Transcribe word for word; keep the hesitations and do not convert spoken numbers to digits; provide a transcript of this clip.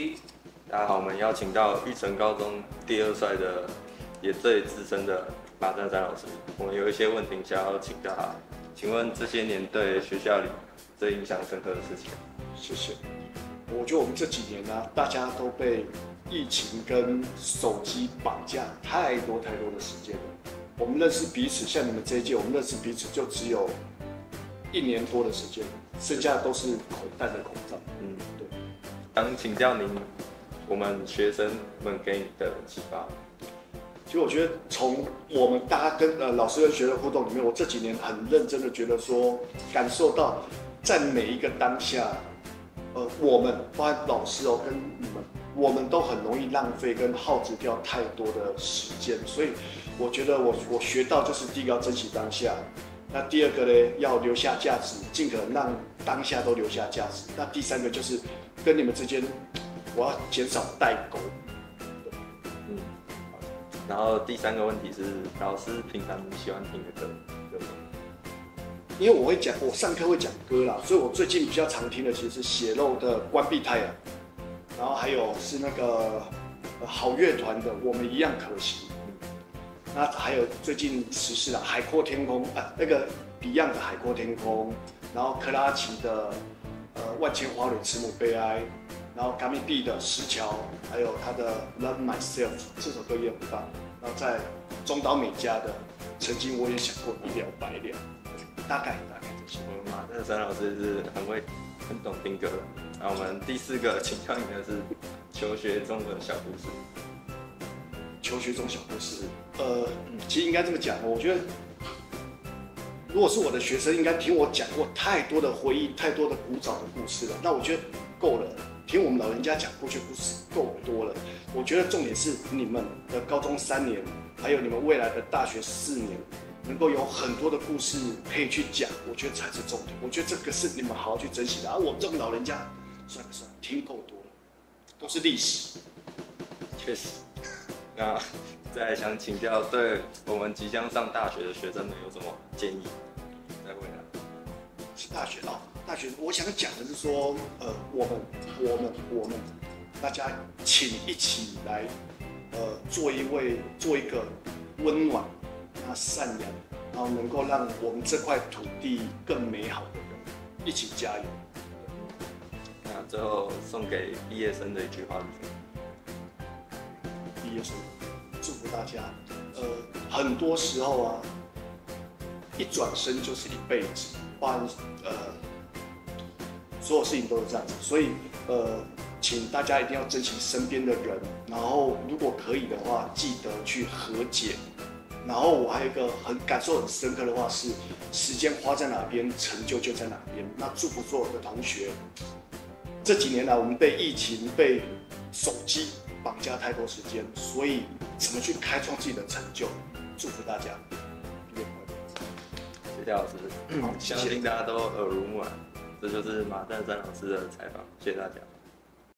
大家好，我们邀请到玉成高中第二帅的，也最资深的马占山老师。我们有一些问题想要请教他，请问这些年对学校里最印象深刻的事情？ 谢谢。我觉得我们这几年呢、啊，大家都被疫情跟手机绑架太多太多的时间了。我们认识彼此，像你们这一届，我们认识彼此就只有一年多的时间，剩下的都是口戴着口罩。嗯，对。 想请教您，我们学生们给你的启发。 其实我觉得从我们大家跟呃老师跟学生互动里面，我这几年很认真的觉得说，感受到在每一个当下，呃，我们包含老师哦跟你们，我们都很容易浪费跟耗资掉太多的时间，所以我觉得我我学到就是第一个要珍惜当下，那第二个呢要留下价值，尽可能让当下都留下价值。那第三个就是跟你们之间，我要减少代沟。 嗯，然后第三个问题是，老师平常你喜欢听的歌有什么？ 因为我会讲，我上课会讲歌啦，所以我最近比较常听的其实是血肉的《关闭太阳》，然后还有是那个、呃、好乐团的《我们一样可惜》，那还有最近时事啦，《海阔天空》啊，那个 Beyond 的《海阔天空》，然后克拉奇的呃《万千花蕊慈母悲哀》，然后 Gami B 的《石桥》，还有他的《Love Myself》这首歌也很棒，然后在中岛美嘉的《曾经我也想过一了百了》。大概大概这些。 我们马占山老师是很会、很懂听歌的。然后我们第四个请教你的是求学中的小故事。 求学中小故事，呃，其实应该这么讲，我觉得，如果是我的学生，应该听我讲过太多的回忆、太多的古早的故事了。那我觉得够了，听我们老人家讲过去故事够多了。我觉得重点是你们的高中三年，还有你们未来的大学四年。能够有很多的故事可以去讲，我觉得才是重点。我觉得这个是你们好好去珍惜的。而、啊、我们这种老人家，算了算了，听够多了，都是历史。 确实。那再来想请教，对我们即将上大学的学生们有什么建议？在未来是大学哦，大学我想讲的是说，呃，我们我们我们大家请一起来，呃，做一位做一个温暖。那善良，然后能够让我们这块土地更美好的人，一起加油。 那最后送给毕业生的一句话是什么？ 毕业生，祝福大家。呃，很多时候啊，一转身就是一辈子，包含呃，所有事情都是这样子。所以呃，请大家一定要珍惜身边的人，然后如果可以的话，记得去和解。然后我还有一个很感受很深刻的话是，时间花在哪边，成就就在哪边。那祝福所有的同学，这几年来我们被疫情、被手机绑架太多时间，所以怎么去开创自己的成就？祝福大家，毕业快乐！ 谢谢老师，好，相信大家都耳濡目染。这就是马占山老师的采访，谢谢大家。